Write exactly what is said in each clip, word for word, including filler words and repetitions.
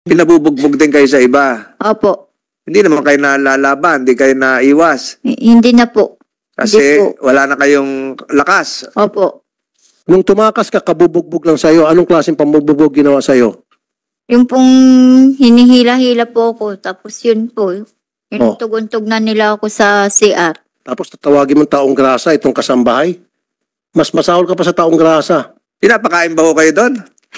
Pinabubugbog din kayo sa iba. Opo. Hindi naman kayo nalalaban, hindi kayo naiwas. H- Hindi na po. Kasi Hindi po. wala na kayong lakas. Opo. Nung tumakas ka, kabubugbog lang sa'yo, anong klaseng pambubugbog ginawa sa'yo? Yung pong hinihila-hila po ako. Tapos yun po. Oh. Inutugon-tug na nila ako sa C R. Tapos tatawagin mo taong grasa, itong kasambahay? Mas masahol ka pa sa taong grasa. Pinapakain ba ho kayo doon?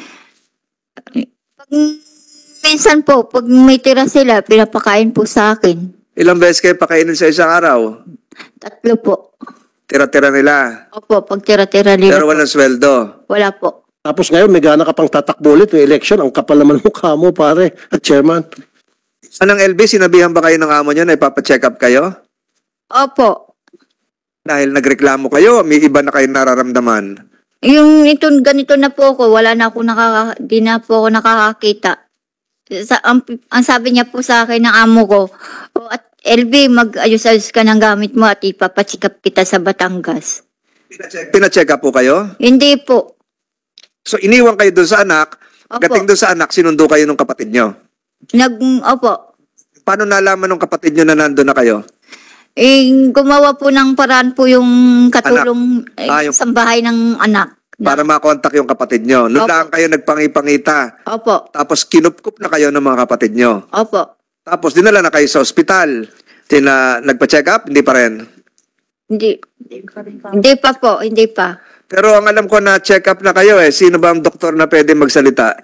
Pag, minsan po, pag may tira sila, pinapakain po sa akin. Ilang beses kayo pakainin sa isang araw? Tatlo po. Tira-tira nila. Opo, pag tira-tira nila Pero po. walang sweldo. Wala po. Tapos ngayon, may gana ka pang tatakbo ulit, may election, ang kapal naman ng mukha mo, pare, at chairman. Anong L B, sinabihan ba kayo ng amo nyo na ipapacheck up kayo? Opo. Dahil nagreklamo kayo, may iba na kayo nararamdaman. Yung ito, ganito na po ako, wala na ako nakaka, di na po ako nakakakita. Sa, ang, ang sabi niya po sa akin ng amo ko, "O, at L B, mag-ayos-ayos ka ng gamit mo at ipapachikap kita sa Batangas." Pinacheck, pinacheck up po kayo? Hindi po. So iniwan kayo doon sa anak, Opo. gating doon sa anak, sinundo kayo ng kapatid nyo. Nag, opo. Paano nalaman ng kapatid nyo na nandun na kayo? Eh, gumawa po ng paraan po yung katulong eh, Ah, yung- sa bahay ng anak. Para makontak yung kapatid nyo. Noon Opo. lang kayo nagpangipangita. Opo. Tapos kinupkup na kayo ng mga kapatid nyo. Opo. Tapos dinala na kayo sa ospital. Tina, nagpa-check up? Hindi pa rin. Hindi. Hindi pa po. Hindi pa. Pero ang alam ko na check up na kayo eh. Sino ba ang doktor na pwede magsalita?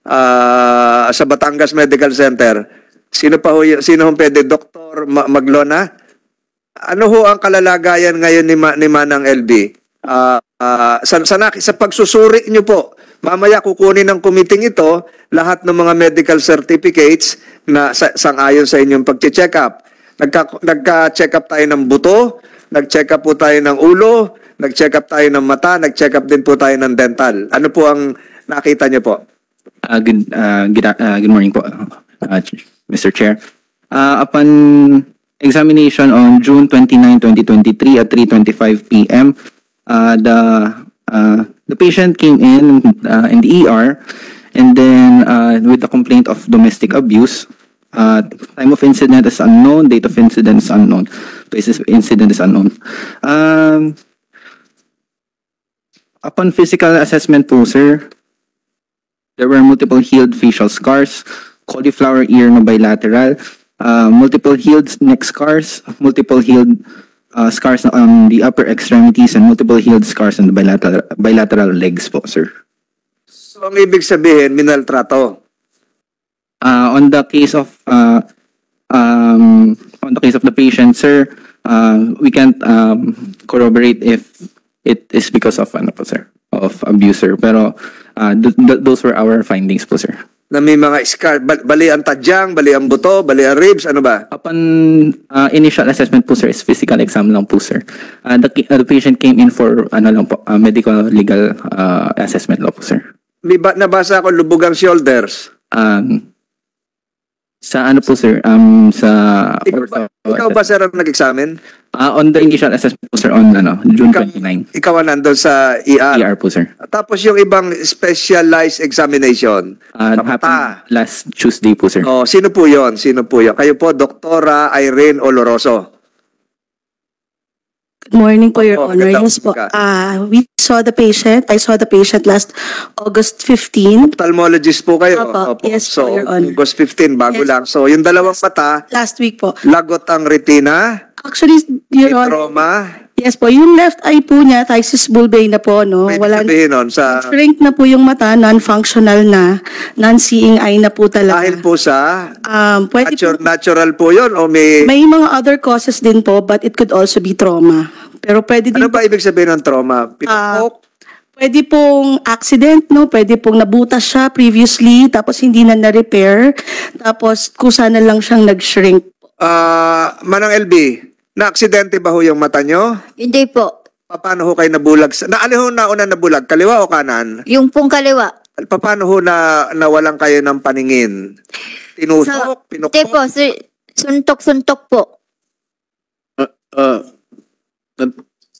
Ah, sa Batangas Medical Center. Sino pa ho, y- sino hong pwede? Doktor Ma- Maglona? Ano ho ang kalalagayan ngayon ni, Ma- ni Manang L B? Ah, ah, sa, sa, nak- sa pagsusuri nyo po, mamaya kukunin ng committee ito lahat ng mga medical certificates na sa, sang-ayon sa inyong pag-check up. Nagka, nagka-check up tayo ng buto, nag-check up po tayo ng ulo, nag-check up tayo ng mata, nag-check up din po tayo ng dental. Ano po ang nakita nyo po? Uh, good, uh, good, uh, good morning po, uh, Mister Chair. Uh, upon examination on June twenty-ninth, twenty twenty-three at three twenty-five p m, uh, the uh, the patient came in uh, in the E R, and then uh, with a complaint of domestic abuse. Uh, time of incident is unknown, date of incident is unknown, places of incident is unknown. Um, upon physical assessment po, sir, there were multiple healed facial scars, cauliflower ear na bilateral, uh, multiple healed neck scars, multiple healed uh, scars on the upper extremities, and multiple healed scars on the bilateral, bilateral legs po, sir. So ang ibig sabihin, minaltrato. Uh, on the case of uh, um, on the case of the patient, sir, uh, we can't um, corroborate if it is because of ano po, sir, of abuser. Pero uh, th th those were our findings po, sir. Na may mga scar, bal- bali ang tadyang, bali ang buto, bali ang ribs, ano ba? Upon uh, initial assessment po, sir, is physical exam lang po, sir. Uh, the, uh, the patient came in for ano lang po, uh, medical legal uh, assessment lang po, sir. May ba- nabasa ko lubugang shoulders. Um, sa ano po, sir? Um, sa Ikaw ba, ikaw ba sir ang nag-examine? Uh, on the initial assessment po, sir, on ano, June Ikaw- twenty-ninth. Ikaw ang nandun sa E R. E R po, sir. Tapos yung ibang specialized examination. Uh, Sa mata. happened last Tuesday po, sir. Oh, sino po yon? Sino po yon? Kayo po, Doktora Irene Oloroso. Good morning po, Your Opo, Honor. magandang Yes po. umaga. Ah, we saw the patient. I saw the patient last August fifteenth. Ophthalmologist po kayo. Opo, yes po, So, Your Honor. August fifteenth, bago Yes. lang. So, yung dalawang mata, Last week po. lagot ang retina, Actually, may Your Honor, trauma. yes po, yung left eye po niya, thysis bulbae na po, no? May Wala, sabihin nun sa... shrink na po yung mata, non-functional na, non-seeing eye na po talaga. Dahil po sa... Um, pwede Natural, po, natural po yun o may... may mga other causes din po, but it could also be trauma. Pero pwede din Ano ba ibig sabihin ng trauma? Pinupok? Pwede pong accident, no? Pwede pong nabutas siya previously, tapos hindi na na-repair, tapos kusa na lang siyang nag-shrink. Ah, Manang L B, na-aksidente ba ho yung mata nyo? Hindi po. Paano ho kayo nabulag? sa- Na, ano ho nauna nabulag? Kaliwa o kanan? Yung pong kaliwa. Paano ho na nawalan kayo ng paningin? Tinusok? Hindi Pinukpok? po. su- Suntok-suntok po. Uh, uh,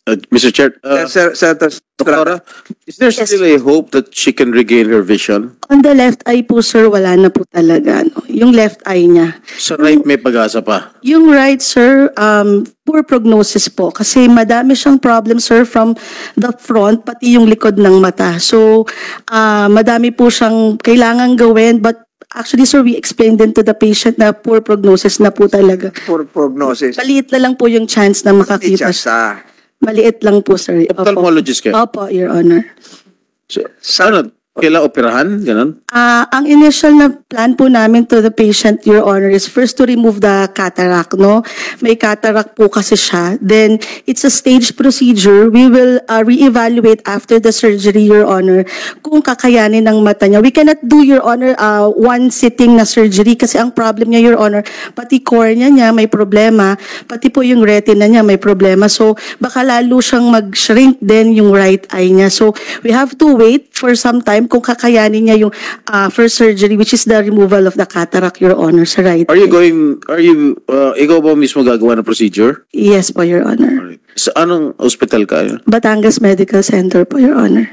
Uh, Mister Chair, uh, Yes, Sir, Senator Estrada. Doctora, is there Yes. still a hope that she can regain her vision? On the left eye po, sir, wala na po talaga. No? Yung left eye niya. Sa right may pag-asa pa. Yung right, sir, um, poor prognosis po. Kasi madami siyang problem, sir, from the front, pati yung likod ng mata. So, ah, madami po siyang kailangan gawin. But actually, sir, we explained din to the patient na poor prognosis na po talaga. For prognosis. Maliit na lang po yung chance na makakita Teachers, siya. ah. Maliit lang po, sir. Opo. Ophthalmologist kayo? Opo, Your Honor. So, ano, kailan operahan? Ganon? Ah, ang initial na plan po namin to the patient, Your Honor, is first to remove the cataract, no? May cataract po kasi siya. Then, it's a staged procedure. We will uh, reevaluate after the surgery, Your Honor, kung kakayanin ng mata niya. We cannot do, Your Honor, uh, one sitting na surgery kasi ang problem niya, Your Honor, pati cornea niya may problema, pati po yung retina niya may problema. So, baka lalo siyang mag-shrink din yung right eye niya. So, we have to wait for some time kung kakayanin niya yung uh, first surgery, which is the removal of the cataract, Your Honor, sa right Are you eye. going, are you, uh, ikaw ba mismo gagawa ng procedure? Yes po, Your Honor. Sa anong hospital ka? Batangas Medical Center po, Your Honor.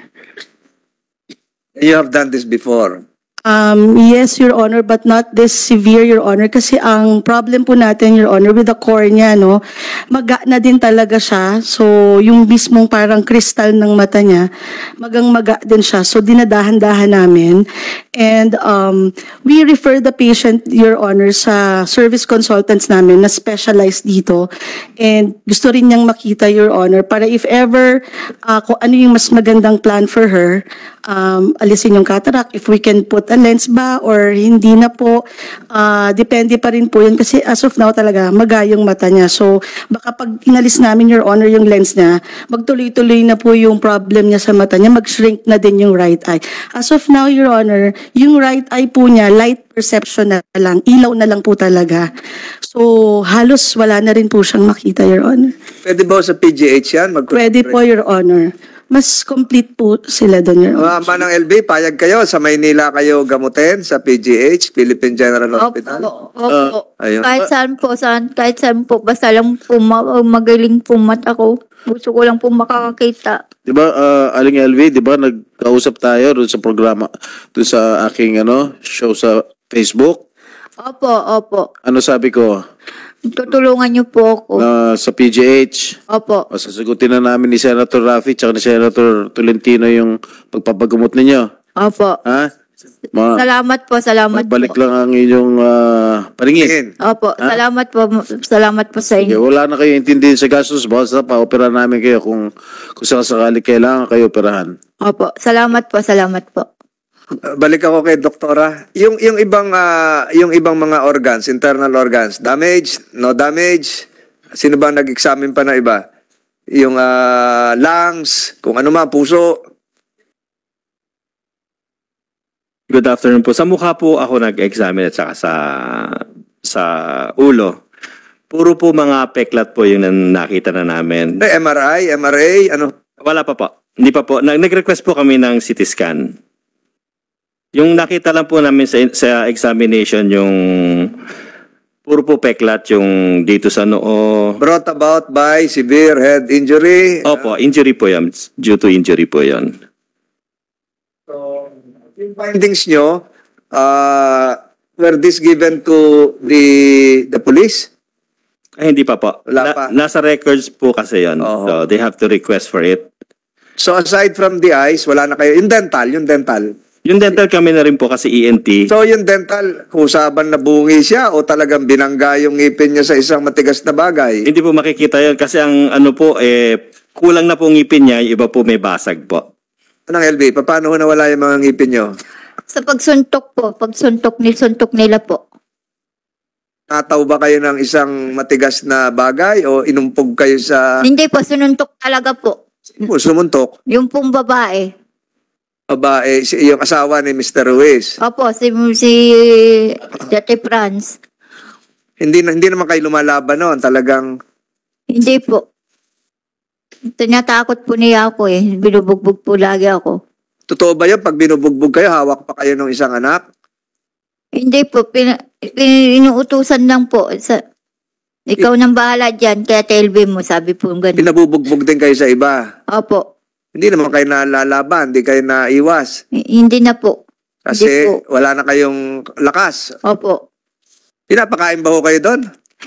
You have done this before. Um, yes, Your Honor, but not this severe, Your Honor. Kasi ang problem po natin, Your Honor, with the cornea, no, maga na din talaga siya. So, yung mismong parang kristal ng mata niya, magang maga din siya. So, dinadahan-dahan namin. And um, we refer the patient, Your Honor, sa service consultants namin na specialized dito. And gusto rin niyang makita, Your Honor, para if ever uh, kung ano yung mas magandang plan for her, um, alisin yung cataract, if we can put a lens ba or hindi na po, uh, depende pa rin po yun kasi as of now talaga magayong mata niya. So baka pag inalis namin, Your Honor, yung lens niya, magtuloy-tuloy na po yung problem niya sa mata niya, mag-shrink na din yung right eye. As of now, Your Honor, yung right eye po niya, light perception na lang, ilaw na lang po talaga. So halos wala na rin po siyang makita, Your Honor. Pwede ba sa P G H yan? Mag- Pwede po, Your Honor. Mas complete po sila doon, Your Honor. Mga manang L B, payag kayo. Sa Maynila kayo gamutin sa P G H, Philippine General Hospital. Opo, opo. ayun. Kahit saan po, saan, kahit saan po, basta lang po ma- magaling po mata ko. Gusto ko lang po makakakita. Di ba, uh, Aling L V, di ba, nagkausap tayo doon sa programa, doon sa aking ano, show sa Facebook? Opo, opo. Ano sabi ko? Tutulungan niyo po ako. Na sa P G H, Opo. o sasagutin na namin ni Senator Raffy tsaka ni Senator Tolentino yung pagpapagamot ninyo. Opo. Ha? Ma Salamat po, salamat Magbalik po. lang ang inyong uh, paningin. Tingin. Opo, salamat po, salamat po sa Okay, inyo. wala na kayo intindihin sa gastos, basta pa-opera namin kayo kung, kung sakasakali kailangan kayo operahan. Opo, salamat po, salamat po. Uh, Balik ako kay doktora. Yung yung ibang ah, yung ibang mga organs, internal organs, damage, no damage. Sino ba nag-examine pa na iba? Yung ah, lungs, kung ano man, puso. Good afternoon po. Sa mukha po ako nag-examine at saka sa sa ulo. Puro po mga peklat po yung nan- nakita na namin. Eh, M R I, M R A, ano? Wala pa po. Hindi pa po. Nag- Nag-request po kami ng C T scan. Yung nakita lang po namin sa, sa examination yung puro po peklat yung dito sa noo. Brought about by severe head injury. Opo, injury po yan. Due to injury po yan. So, yung findings nyo, uh, were this given to the the police? Ay, hindi pa po. Wala pa. Nasa records po kasi yan. Oo. So, they have to request for it. So aside from the eyes, wala na kayo. Yung dental, yung dental. Yung dental kami na rin po kasi E N T. So yung dental, kusaban na bungi siya o talagang binangga yung ngipin niya sa isang matigas na bagay? Hindi po makikita yun kasi ang ano po, eh, kulang na po ngipin niya, yung iba po may basag po. Anong L B? Paano ho nawala yung mga ngipin niyo? Sa pagsuntok po, pagsuntok ni suntok nila po. Nataw ba kayo ng isang matigas na bagay o inumpog kayo sa Hindi po, sununtok talaga po. oh, sumuntok? Yung pong babae. Babae, si, yung asawa ni Mister Ruiz. Opo, si, si Dati Franz. Hindi, na- hindi naman kayo lumalaban noon. Talagang Hindi po. Tinatakot po niya ako eh. Binubugbog po lagi ako. totoo ba yun? Pag binubugbog kayo, hawak pa kayo ng isang anak? Hindi po, pin, pin, inuutusan lang po. Sa, Ikaw nang bahala dyan, kaya T L B mo, sabi po ganun. Pinabubugbog din kayo sa iba. Opo. Hindi naman kayo nalalaban, hindi kayo naiwas. H- Hindi na po. Kasi Hindi wala na kayong lakas. Opo. Pinapakain ba ho kayo doon?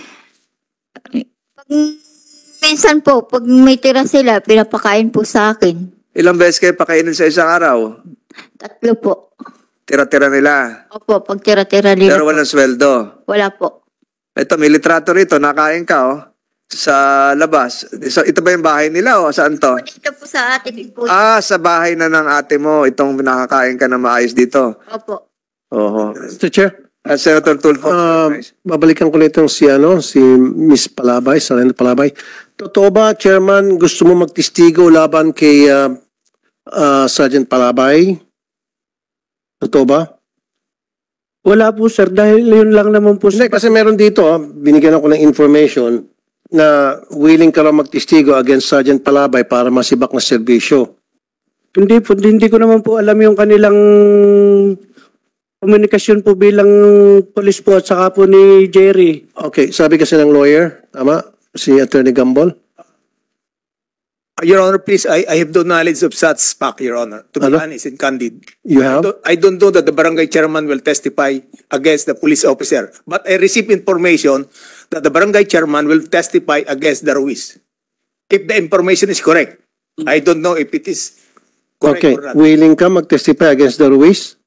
Pag, minsan po, pag may tira sila, pinapakain po sa akin. Ilang beses kayo pakainin sa isang araw? Tatlo po. Tira-tira nila. Opo, pag tira-tira nila Pero po. walang sweldo. Wala po. Ito, may litrato rito, nakain ka oh, sa labas. So, ito ba yung bahay nila o saan to? Dito po sa atin po. Ah, sa bahay na ng ate mo, itong nakakain ka na maayos dito. Opo. Oho. Mister Chair, Uh, Senator Tulfo. ah, babalikan ko na itong si, ano, si Miss Palabay, Salena Palabay. Totoo ba, Chairman, gusto mo magtistigo laban kay ah, ah, Sergeant Palabay? Totoo ba? Wala po sir, dahil yun lang naman po. Hindi, kasi meron dito, ah, binigyan ako ng information na willing ka lang magtistigo against Sergeant Palabay para masibak na serbisyo. Hindi po, hindi ko naman po alam yung kanilang komunikasyon po bilang police po at saka po ni Jerry. Okay, sabi kasi ng lawyer, tama? Si Attorney Gambol. Your Honor, please, I, I have no knowledge of such fact, Your Honor. To be Ano? honest and candid. You I have? don't, I don't know that the barangay chairman will testify against the police officer. But I received information that the barangay chairman will testify against the Ruiz. If the information is correct. I don't know if it is correct Okay, or not. willing ka mag-testify against the Ruiz?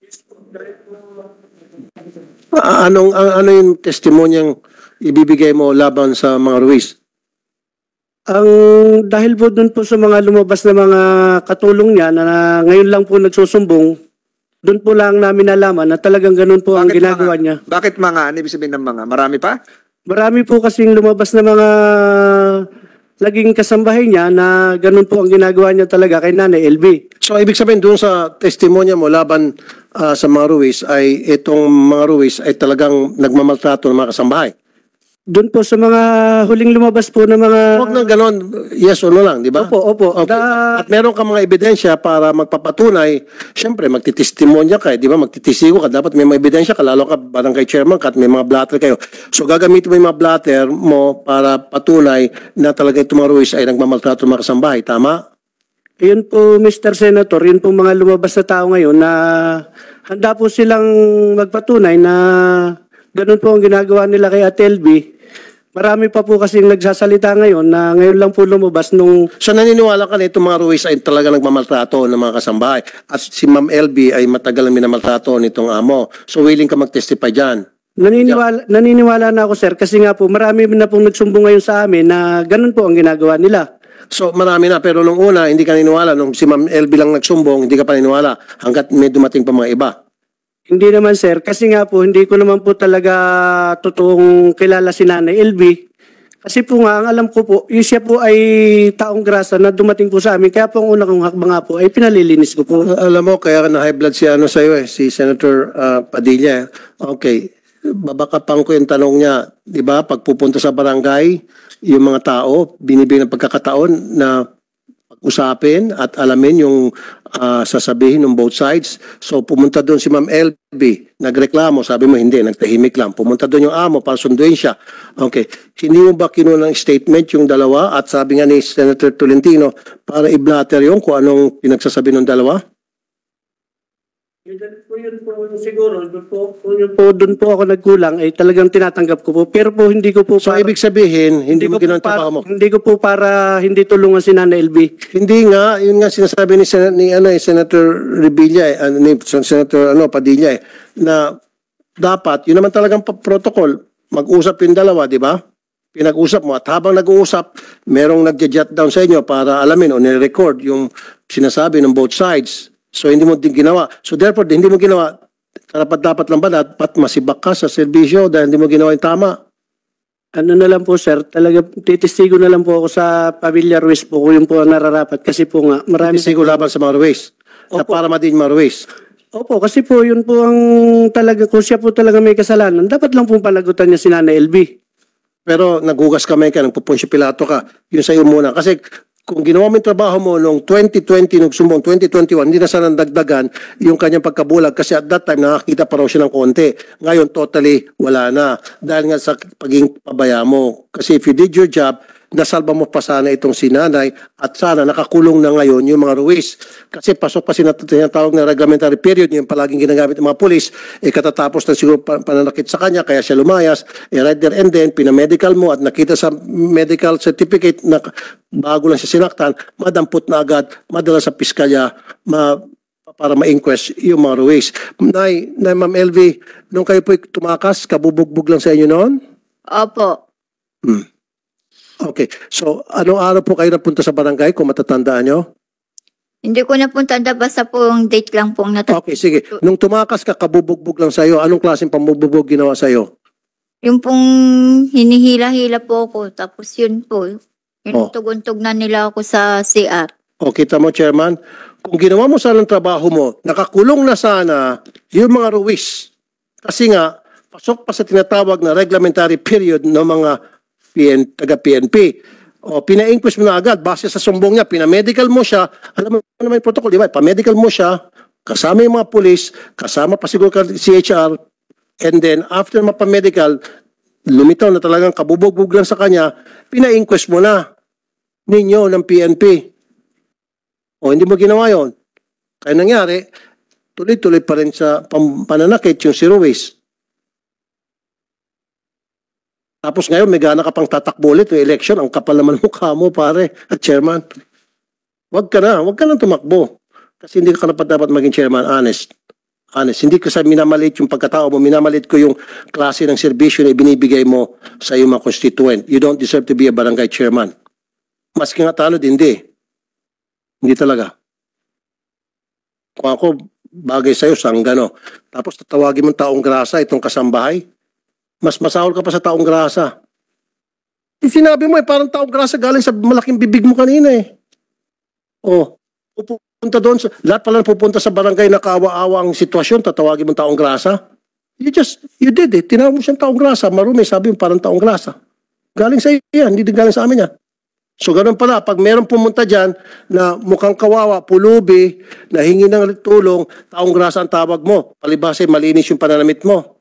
Ah, Anong, an- ano yung testimonyang ibibigay mo laban sa mga Ruiz? Ang dahil po dun po sa mga lumabas na mga katulong niya na, na ngayon lang po nagsusumbong, dun po lang namin nalaman na talagang ganun po ang Bakit ginagawa mga? niya. Bakit mga? Ano ibig sabihin ng mga? Marami pa? Marami po kasing lumabas na mga laging kasambahay niya na ganun po ang ginagawa niya talaga kay Nanay L B. So, ibig sabihin doon sa testimonya mo laban ah, sa mga Ruiz ay itong mga Ruiz ay talagang nagmamaltrato ng mga kasambahay. Doon po sa mga huling lumabas po na mga... Huwag na ganon, yes or no lang, di ba? Opo, opo. Okay. Da- At meron ka mga ebidensya para magpapatunay, syempre magtitestimonya ka, eh, di ba? Magtitisigo ka, dapat may mga ebidensya ka, lalo ka barangay chairman ka at may mga blatter kayo. So gagamitin mo yung mga blatter mo para patunay na talaga itong mga Ruiz ay nagmamaltrato ng mga kasambahay, tama? Yun po, Mister Senator, yun po mga lumabas na tao ngayon na handa po silang magpatunay na ganun po ang ginagawa nila kay Ate L B. Marami pa po kasing nagsasalita ngayon na ngayon lang po lumabas nung... So naniniwala ka na itong mga Ruiz ay talaga nagmamaltrato ng mga kasambahay. At si Ma'am L B ay matagal na minamaltrato nitong amo. So willing ka mag-testify dyan. Naniniwala, naniniwala na ako sir kasi nga po marami na pong nagsumbong ngayon sa amin na ganun po ang ginagawa nila. So marami na, pero nung una hindi ka naniniwala. Nung si Ma'am L B lang nagsumbong, hindi ka pa naniniwala hanggat may dumating pa mga iba. Hindi naman sir, kasi nga po hindi ko naman po talaga totoong kilala si Nanay L B. Kasi po nga, ang alam ko po, yung siya po ay taong grasa na dumating po sa amin. Kaya po ang una kong hakbang nga po ay pinalilinis ko po. Alam mo, kaya na high blood si ano sa'yo eh, si Senator ah, Padilla. Okay, babakapang ko yung tanong niya, di ba, pag pupunta sa barangay, yung mga tao, binibigyan ng pagkakataon na usapin at alamin yung ah, sasabihin ng both sides. So pumunta doon si Ma'am L B, nagreklamo, sabi mo hindi, nagtahimik lang. Pumunta doon yung amo para sunduin siya. Okay, hindi mo ba kinuha ng statement yung dalawa at sabi nga ni Senator Tolentino para i-blatter yung kung anong pinagsasabi ng dalawa? Yun po, yun po siguro, doon po, yun po, doon po ako nagkulang ay talagang tinatanggap ko po. Pero po hindi ko po So para, ibig sabihin, hindi, mo ko po ginawa ang para, trabaho mo? hindi ko po para hindi tulungan si Nanay L B. Hindi nga, yun nga sinasabi ni, Sen- ni, ano, eh, Senator Revilla, eh, ano, ni Senator ano, Padilla, eh, na dapat, yun naman talagang pa- protocol, mag-usap yung dalawa, di ba? Pinag-usap mo at habang nag-uusap, merong nag-jot down sa inyo para alamin o nire-record yung sinasabi ng both sides. So hindi mo din ginawa. So therefore, hindi mo ginawa, karapat dapat lang ba dapat masibak ka sa serbisyo dahil hindi mo ginawa yung tama? Ano na lang po sir, talaga titistigo na lang po ako sa Pamilya Ruiz po kung yun po ang nararapat. Kasi po nga, marami... Hindi laban sa mga Ruiz. Na Opo. para madin mga Ruiz. Opo, kasi po yun po ang talaga, kung siya po talaga may kasalanan, dapat lang po panagutan niya si Nanay L B. Pero naghugas kamay ka, nagpupunsyo pilato ka, yun sa'yo muna. Kasi kung ginawa mo yung trabaho mo noong twenty twenty, nung sumbong twenty twenty-one, hindi na sana dagdagan yung kanyang pagkabulag kasi at that time nakakita pa raw siya ng konti. Ngayon totally wala na dahil nga sa pagiging pabaya mo. Kasi if you did your job, nasalba mo pa sana itong sinanay at sana nakakulong na ngayon yung mga Ruiz. Kasi pasok pa sinatawag na reglementary period, yung palaging ginagamit ng mga polis, eh katatapos na siguro pananakit sa kanya, kaya siya lumayas, eh right there and then, pinamedical mo at nakita sa medical certificate na bago lang siya sinaktan, madampot na agad, madala sa piskalya, ma para ma-inquest yung mga Ruiz. Nay, Nay Ma'am L V, nung kayo po tumakas, kabubugbog lang sa inyo noon? Opo. Hmm. Okay. So, anong araw po kayo napunta sa barangay kung matatandaan nyo? Hindi ko na po tanda, basta po yung date lang pong natatanda. Okay, sige. Nung tumakas ka, kabubugbog lang sa'yo, anong klaseng pambubugbog ginawa sa'yo? Yung pong hinihila-hila po ako, tapos yun po, Oh. inutuguntog na nila ako sa C R. O, kita mo, Chairman, kung ginawa mo sana ang trabaho mo, nakakulong na sana yung mga Ruiz. Kasi nga, pasok pa sa tinatawag na reglementary period ng mga P N, taga-P N P. O, pina-inquest mo na agad, base sa sumbong niya, pinamedical mo siya, alam mo naman yung protocol, di ba? Pamedical mo siya, kasama yung mga pulis, kasama pa siguro ka C H R, and then after mapamedical, lumitaw na talagang kabubugbog lang sa kanya, pina-inquest mo na ninyo ng P N P. O, hindi mo ginawa yon. Kaya nangyari, tuloy-tuloy pa rin sa pam- pananakit yung si Ruiz. Tapos ngayon, may gana ka pang tatakbo ulit yung election. Ang kapal naman mukha mo, pare, at chairman. Huwag ka na, huwag ka na tumakbo. Kasi hindi ka dapat dapat maging chairman, honest. Honest. Hindi ko sa minamalit yung pagkatao mo, minamalit ko yung klase ng serbisyo na ibinibigay mo sa iyong mga constituent. You don't deserve to be a barangay chairman. Maski nga talo, hindi. Hindi talaga. Kung ako, bagay sa'yo, sanggano. Tapos tatawagin mong taong grasa, itong kasambahay. Mas masahol ka pa sa taong grasa. Sinabi mo eh, parang taong grasa galing sa malaking bibig mo kanina eh. Oh, pupunta doon, sa, lahat pala pupunta sa barangay na kaawa-awa ang sitwasyon, tatawagin mo taong grasa. You just, you did it. Tinawag mo siyang taong grasa. Marumi, sabi mo parang taong grasa. Galing sa iyo yan, hindi din galing sa amin yan. So ganun pala, pag meron pumunta dyan na mukhang kawawa, pulubi, na hingi ng tulong, taong grasa ang tawag mo. Palibasa, malinis yung pananamit mo.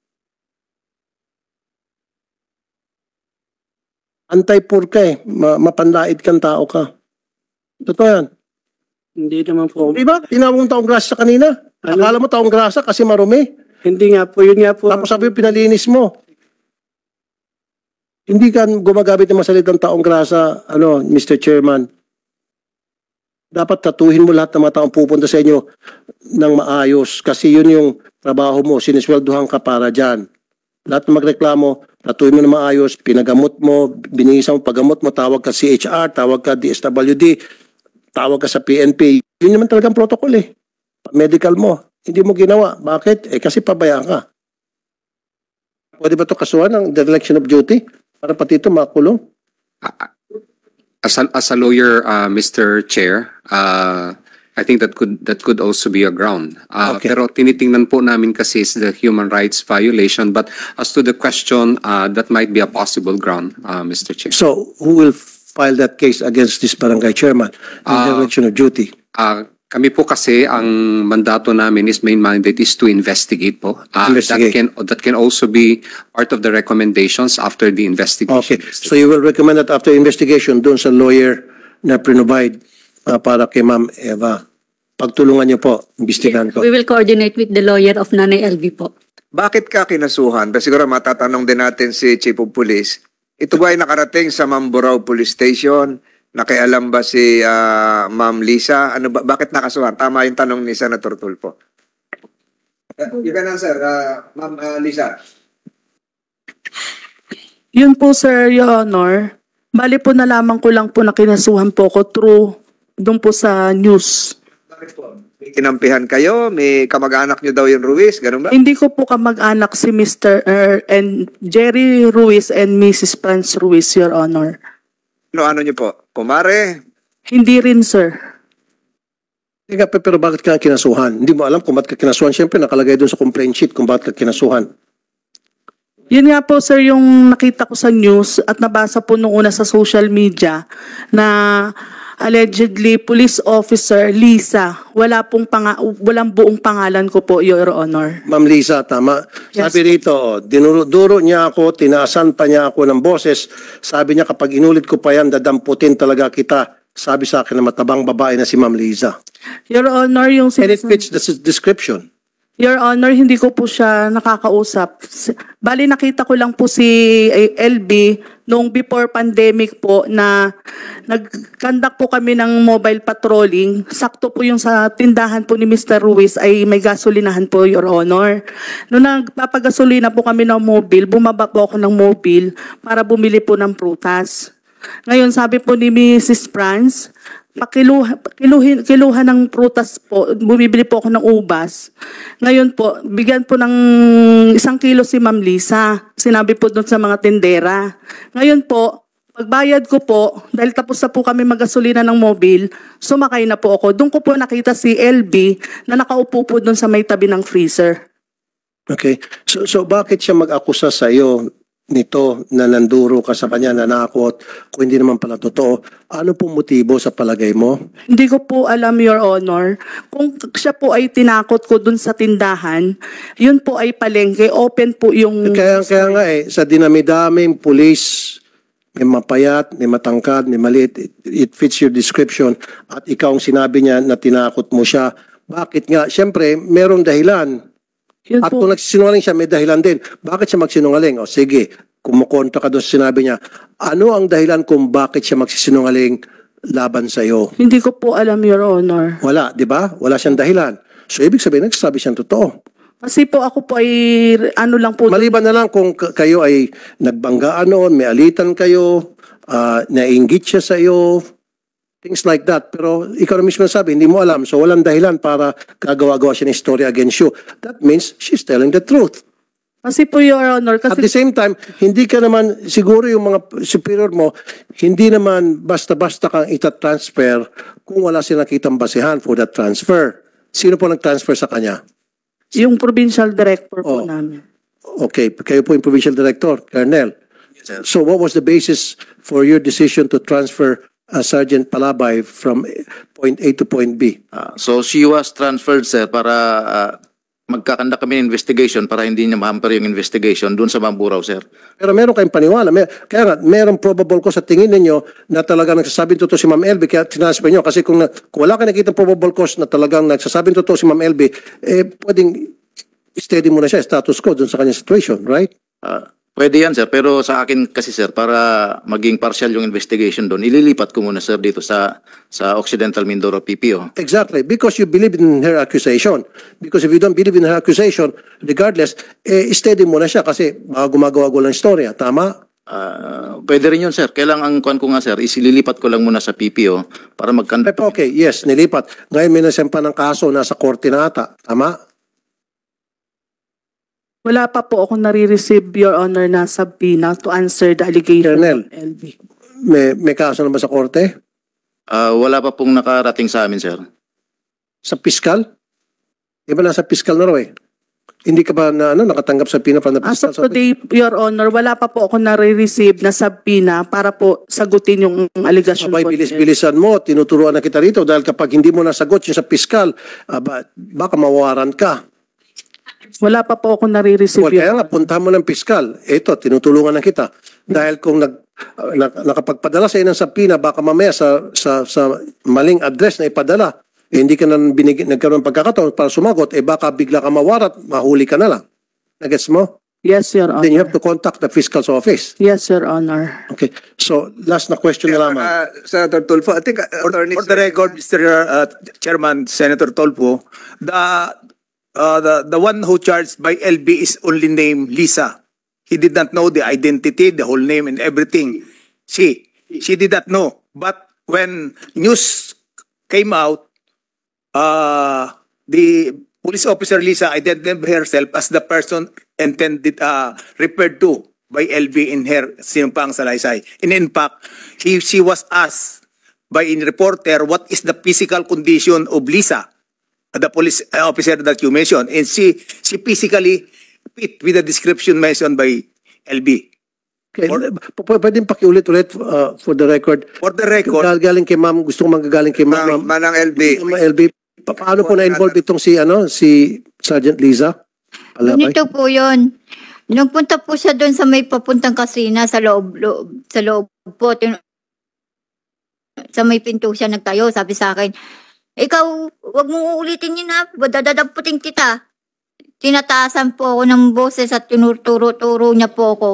Antay-poor ka eh. Ma mapanlait kang tao ka. Totoo yan. Hindi naman po. Di ba? Tinawag mong taong grasa kanina. Ano? Akala mo taong grasa kasi marumi. Hindi nga po, yun nga po. Tapos sabi mo, pinalinis mo. Hindi ka gumagamit ng masalitang taong grasa, ano, Mister Chairman. Dapat tatuhin mo lahat ng mga taong pupunta sa inyo ng maayos kasi yun yung trabaho mo. Sinisweldohan ka para dyan. Lahat ng magreklamo, tatuhin mo na maayos, pinagamot mo, binigisa mo, paggamot mo, tawag ka C H R, tawag ka D S W D, tawag ka sa P N P. Yun naman talagang protocol eh. Medical mo. Hindi mo ginawa. Bakit? Eh kasi pabayaan ka. Pwede ba ito kasuhan ng dereliction of duty? Para pati ito makulong? As a, as a lawyer, uh, Mister Chair, uh, I think that could that could also be a ground. Uh, Okay. Pero tinitingnan po namin kasi is the human rights violation. But as to the question, uh, that might be a possible ground, uh, Mister Chair. So, who will file that case against this barangay chairman in Ah. dereliction of duty? Uh, kami po kasi ang mandato namin is main mandate is to investigate po. Uh, Investigate. That can that can also be part of the recommendations after the investigation. Okay. So, you will recommend that after investigation doon sa lawyer na provide uh, para kay Ma'am Eva. Pagtulungan niyo po, imbestigahan ko. We will coordinate with the lawyer of Nanay L V po. Bakit ka kinasuhan? Kasi siguro matatanong din natin si Chief of Police. Ito ba ay nakarating sa Mamburao Police Station? Nakialam ba si ah, Ma'am Lisa? Ano ba, bakit nakasuhan? Tama yung tanong ni Senator Tulfo. Uh, you can answer, uh, Ma'am ah, Lisa. Yun po, Sir, Your Honor. Bali po nalaman ko lang po na kinasuhan po ko through doon po sa news. Bakit po? May kinampihan kayo? May kamag-anak nyo daw yung Ruiz? Ganun ba? Hindi ko po kamag-anak si Mister Er, and Jerry Ruiz and Missus Franz Ruiz, Your Honor. Ano-ano nyo po? Kumare? Hindi rin, sir. Teka, pe- pero bakit ka kinasuhan? Hindi mo alam kung bakit ka kinasuhan. Siyempre, nakalagay doon sa complaint sheet kung bakit ka kinasuhan. Yun nga po sir yung nakita ko sa news at nabasa po nung una sa social media na allegedly police officer Lisa, wala pong panga, walang buong pangalan ko po, Your Honor. Ma'am Lisa, tama. Yes. Sabi rito, oh, dinuro niya ako, tinaasan pa niya ako ng boses. Sabi niya kapag inulit ko pa yan, dadamputin talaga kita. Sabi sa akin na matabang babae na si Ma'am Lisa. Your Honor, yung And it fits the s- description. Your Honor, hindi ko po siya nakakausap. S- Bali, nakita ko lang po si eh, L B nung before pandemic po na nag-conduct po kami ng mobile patrolling. Sakto po yung sa tindahan po ni Mister Ruiz ay may gasolinahan po, Your Honor. Nung nagpapagasolina po kami ng mobile, bumaba po ako ng mobile para bumili po ng prutas. Ngayon, sabi po ni Missus Franz, pakiluha, kiluhin, kiluha ng prutas po, bumibili po ako ng ubas. Ngayon po, bigyan po ng isang kilo si Ma'am Lisa. Sinabi po doon sa mga tindera. Ngayon po, pagbayad ko po, dahil tapos na po kami magasolina ng mobil, sumakay na po ako. Doon ko po nakita si L B na nakaupo po doon sa may tabi ng freezer. Okay. So, so bakit siya mag-akusa sa iyo nito na nanduro ka sa kanya, nanakot, kung hindi naman pala totoo? Ano pong motibo sa palagay mo? Hindi ko po alam, Your Honor. Kung siya po ay tinakot ko dun sa tindahan, yun po ay palengke. Open po yung... Kaya, kaya nga eh, sa dinami-daming police, may mapayat, may matangkad, may maliit, it, it fits your description, at ikaw ang sinabi niya na tinakot mo siya. Bakit nga? Siyempre, merong dahilan. Yun At po. kung nagsisinungaling siya, may dahilan din. Bakit siya magsinungaling? O sige, kumukontra ka doon sa sinabi niya. Ano ang dahilan kung bakit siya magsisinungaling laban sa iyo? Hindi ko po alam, Your Honor. Wala, di ba? Wala siyang dahilan. So, ibig sabihin, nagsasabi siyang totoo. Kasi po ako po ay ano lang po. Maliban na lang kung k- kayo ay nagbanggaan noon, may alitan kayo, uh, nainggit siya sa iyo, things like that. Pero ikaw na mismo sabi, hindi mo alam. So walang dahilan para gagawa-gawa siya ng story against you. That means she's telling the truth. Kasi po, Your Honor, At the kasi same time, hindi ka naman, siguro yung mga superior mo, hindi naman basta-basta kang itatransfer kung wala silang nakitang basihan for that transfer. Sino po nag-transfer sa kanya? yung provincial director Oh. po namin. Okay, kayo po yung provincial director, Colonel. So what was the basis for your decision to transfer uh, Sergeant Palabay from point A to point B? Ah, so she was transferred, sir, para uh, magkakanda kami ng investigation para hindi niya mahamper yung investigation doon sa Mamburao, sir. Pero meron kayong paniwala. May, kaya nga, meron probable cause sa tingin ninyo na talagang nagsasabing totoo si Ma'am L B, kaya transfer nyo. Kasi kung, na, kung wala kayo nakita probable cause na talagang nagsasabing totoo si Ma'am L B, eh, pwedeng steady muna siya, status quo dun sa kanyang situation, right? Ah, pwede yan, sir. Pero sa akin kasi, sir, para maging partial yung investigation doon, ililipat ko muna, sir, dito sa sa Occidental Mindoro P P O. Exactly, because you believe in her accusation. Because if you don't believe in her accusation, regardless, eh, steady muna siya kasi baka gumagawa-gawa ng istorya. Tama? Ah, pwede rin yun, sir. Kailang ang kuan ko nga, sir, isililipat ko lang muna sa P P O para magkanda. Okay, yes, nilipat. Ngayon may nasempa ng kaso, nasa korte na ata. Tama? Wala pa po akong nare-receive, Your Honor, na subpoena to answer the allegation Colonel. of L B. May, may kaso na ba sa korte? Ah, wala pa pong nakarating sa amin, sir. Sa piskal? Di ba nasa piskal na raw eh? Hindi ka ba na, ano, nakatanggap sa pina from the As piskal? of today, Your Honor, wala pa po akong nare-receive na subpoena para po sagutin yung allegation Sabay po. bilis-bilisan mo, tinuturuan na kita rito dahil kapag hindi mo nasagot yung sa piskal, ah, ba, baka mawawaran ka. Wala pa po akong nare-receive. Well, kaya nga, punta mo ng piskal. Ito, tinutulungan na kita. Dahil kung nag, uh, nak- nakapagpadala sa inang sapina, baka mamaya sa, sa, sa maling address na ipadala, eh, hindi ka na binig, nagkaroon ng pagkakataon para sumagot, eh baka bigla ka mawarat, mahuli ka na lang. Nagets mo? Yes, Your Honor. Then you have to contact the fiscal's office. Yes, Your Honor. Okay. So, last na question na lamang. Uh, Senator Tulfo, I think uh, For, attorney for the record, Mister Uh, Chairman, Senator Tolpo, the uh, the the one who charged by L B is only named Lisa. He did not know the identity, the whole name, and everything. She she did not know. But when news came out, uh, the police officer Lisa identified herself as the person intended uh, referred to by L B in her sinumpang salaysay. And in fact, he she was asked by a reporter what is the physical condition of Lisa, the police officer that you mentioned, and she she physically fit with the description mentioned by L B. Okay, For- p- p- pwedeng pakiulit-ulit uh, for the record. For the record, Gagaling kay ma'am, gusto ko manggagaling kay ma'am. Manang, Manang L B. Ma'am L B, pa- paano po na-involve itong si, ano, si Sergeant Liza? Alabay? Ganito po yun. Nung punta po siya doon sa may papuntang kasina sa loob, loob sa loob po, tin- sa may pinto siya nagtayo, sabi sa akin, ikaw, wag mong uulitin yun ha, dadadaputin kita. Tinataasan po ako ng boses at tinuturo-turo niya po ako.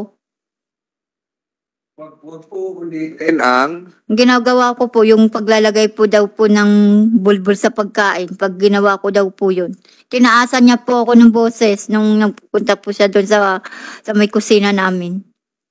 Wag wag po ulitin ang Ang ginagawa ko po, yung paglalagay po daw po ng bulbul sa pagkain, pag ginawa ko daw po yun. Tinaasan niya po ako ng boses nung nagpunta po siya doon sa, sa may kusina namin.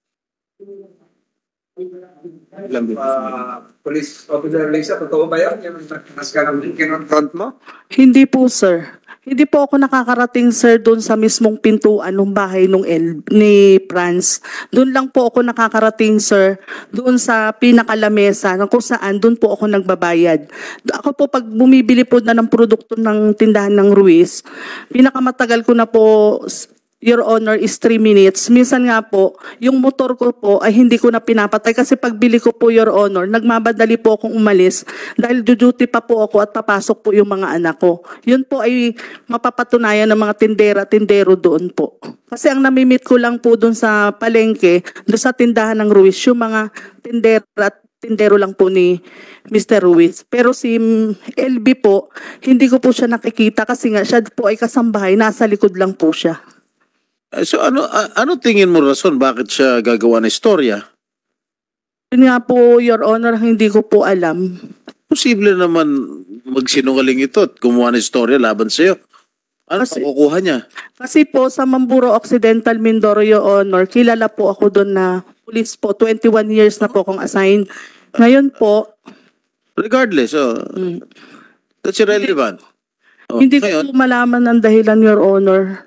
uh, police officer Lisa, totoo ba yan? Yung nagpas ka ng kinonfront mo? Hindi po, sir. Hindi po ako nakakarating, sir, doon sa mismong pintuan ng bahay nung El, ni Franz. Doon lang po ako nakakarating, sir, doon sa pinakalamesa, na kung saan doon po ako nagbabayad. Ako po, pag bumibili po na ng produkto ng tindahan ng Ruiz, pinakamatagal ko na po, Your Honor, is three minutes. Minsan nga po, yung motor ko po ay hindi ko na pinapatay kasi pagbili ko po, Your Honor, nagmabadali po akong umalis dahil duty pa po ako at papasok po yung mga anak ko. Yun po ay mapapatunayan ng mga tindera-tindero doon po. Kasi ang namimit ko lang po doon sa palengke, doon sa tindahan ng Ruiz, yung mga tindera at tindero lang po ni Mister Ruiz. Pero si L B po, hindi ko po siya nakikita kasi nga siya po ay kasambahay, nasa likod lang po siya. Eh, So ano a- ano tingin mo rason bakit siya gagawa ng istorya? Yun nga po, Your Honor, hindi ko po alam. Posible naman magsinungaling ito at gumawa ng istorya laban sa iyo. Ano Kasi- pakukuha niya? Kasi po sa Mamburo Occidental Mindoro, Your Honor, kilala po ako doon na police po. twenty-one years na po akong assigned. Ngayon po, Regardless, oh, mm, that's irrelevant. Oh, hindi ngayon, ko po malaman ang dahilan, Your Honor.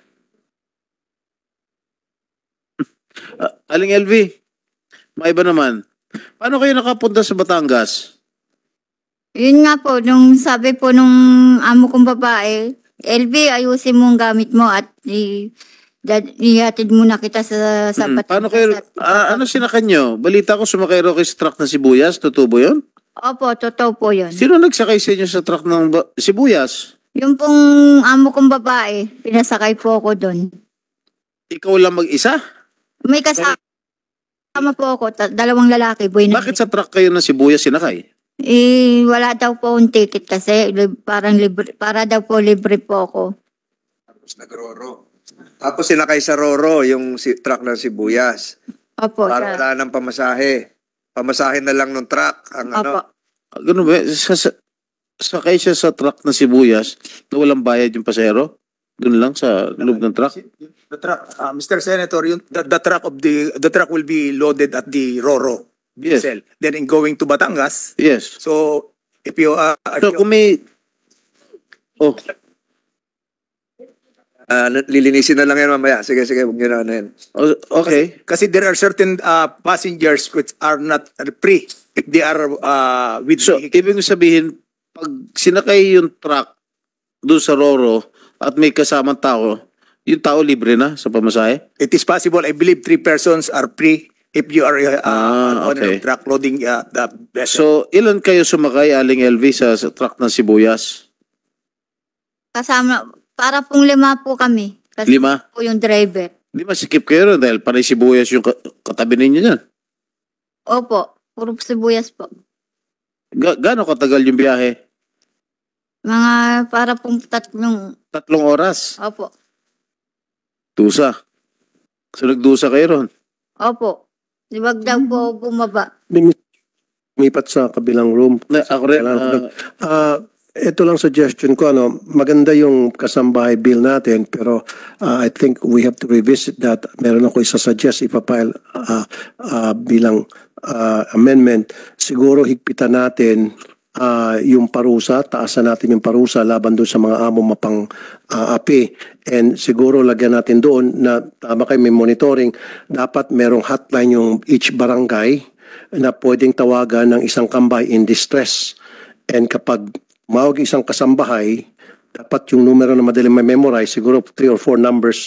ah, Aling L V, maiba naman. Paano kayo nakapunta sa Batangas? Yun nga po, nung sabi po nung amo kong babae, L B, ayusin mo ang gamit mo at i, dad, ihatid muna kita sa, sa Hmm, Batangas paano kayo, at- ah, ano sinakan nyo? Balita ko sumakay raw kayo sa truck ng sibuyas, totoo ba yun? Opo, totoo po yun. Sino nagsakay sa inyo sa truck ng ba- sibuyas? Yung pong amo kong babae, pinasakay po ako doon. Ikaw lang mag-isa? May kasama po ako, ta- dalawang lalaki. Boy na, Bakit sa truck kayo ng sibuyas sinakay? eh, wala daw po akong ticket kasi lib- parang libre, para daw po libre po ako. Tapos nagroro. Tapos sinakay sa Roro yung si, truck ng sibuyas. Opo, Para sa, wala ng pamasahe. Pamasahe na lang ng truck. Ang opo. ano. Ah, Ganun ba? Sa, sa, sakay siya sa truck ng sibuyas na walang bayad yung pasahero? Doon lang sa loob ng truck? the truck, uh, Mister Senator, yung, the, the truck of the the truck will be loaded at the Roro Yes. cell. Then in going to Batangas, Yes. so if you uh, if So you- kung may... Oh, Ah, lilinisin na lang yan mamaya. Sige, sige. Huwag nyo na ano yan. o- okay. kasi there are certain uh, passengers which are not free if they are uh, with So, vehicle. ibig sabihin, pag sinakay yung truck doon sa Roro at may kasamang tao, yung tao libre na sa pamasahe? It is possible. I believe three persons are free if you are uh, Ah, an owner okay. of truck loading uh, the vessel. So, ilan kayo sumakay, Aling L V, sa, sa truck ng sibuyas? Kasama, para pong lima po kami. Kasi Lima? po yung driver. Di ba sikip kayo rin dahil panay sibuyas yung ka- katabi ninyo dyan? Opo, puro sibuyas po. Ga- gaano katagal yung biyahe? Mga para pong tatlong, Tatlong oras. opo, Dusa. So, nagdusa kayo ron? opo. Di wag daw po bumaba. Lumipat sa kabilang room. Na, ako rin, Kailangan- ah, Ah, ito lang suggestion ko, ano, maganda yung kasambahay bill natin, pero ah, I think we have to revisit that. Meron ako isa-suggest, ipapile ah, ah, bilang ah, amendment. Siguro higpitan natin ah, yung parusa, taasan natin yung parusa laban doon sa mga amo mapang ah, api. And siguro lagyan natin doon na tama kayo may monitoring, dapat merong hotline yung each barangay na pwedeng tawagan ng isang kambay in distress. And kapag mawag isang kasambahay, dapat yung numero na madaling may memorize, siguro three or four numbers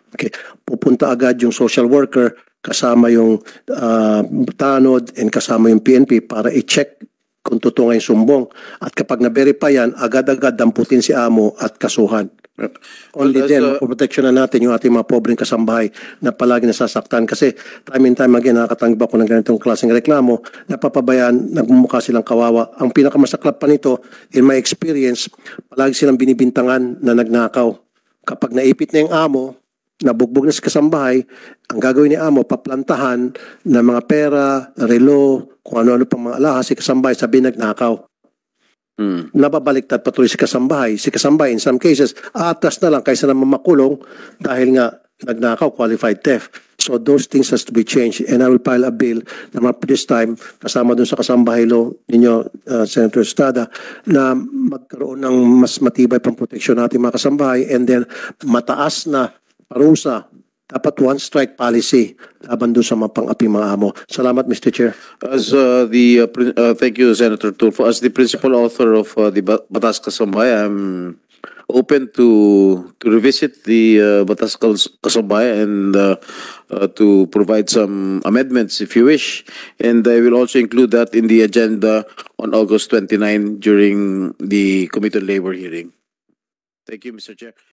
Okay. Pupunta agad yung social worker kasama yung ah, tanod and kasama yung P N P para i-check kung totoo nga yung sumbong. At kapag na-verify yan, agad-agad damputin si amo at kasuhan. Only Well, as then, a- mapoproteksyon na natin yung ating mga pobreng kasambahay na palagi nasasaktan. Kasi time and time again, nakakatanggap ako ng ganitong klaseng reklamo, napapabayaan, nagmumukha silang kawawa. Ang pinakamasaklap pa nito, in my experience, palagi silang binibintangan na nagnakaw. Kapag naipit na yung amo, nabugbog na sa kasambahay, ang gagawin ni amo, paplantahan ng mga pera, relo, kung ano-ano pang mga alahas, si kasambahay sabi nagnakaw. Hmm. Nababaliktad patuloy si kasambahay. Si kasambahay, in some cases, aatras na lang kaysa naman makulong dahil nga nagnakaw, qualified theft. So those things has to be changed. And I will file a bill naman this time, kasama dun sa kasambahay law ninyo, uh, Senator Estrada, na magkaroon ng mas matibay pang proteksyon natin mga kasambahay and then mataas na parusa. Dapat one strike policy laban doon sa mga pang-api mga amo. Salamat, Mister Chair. As uh, the uh, prin- uh, thank you, Senator Tulfo. As the principal author of uh, the Ba- Batas Kasambay, I'm open to to revisit the uh, Batas Kas- Kasambay and uh, uh, to provide some amendments if you wish. And I will also include that in the agenda on August twenty-ninth during the Committee on Labor hearing. Thank you, Mister Chair.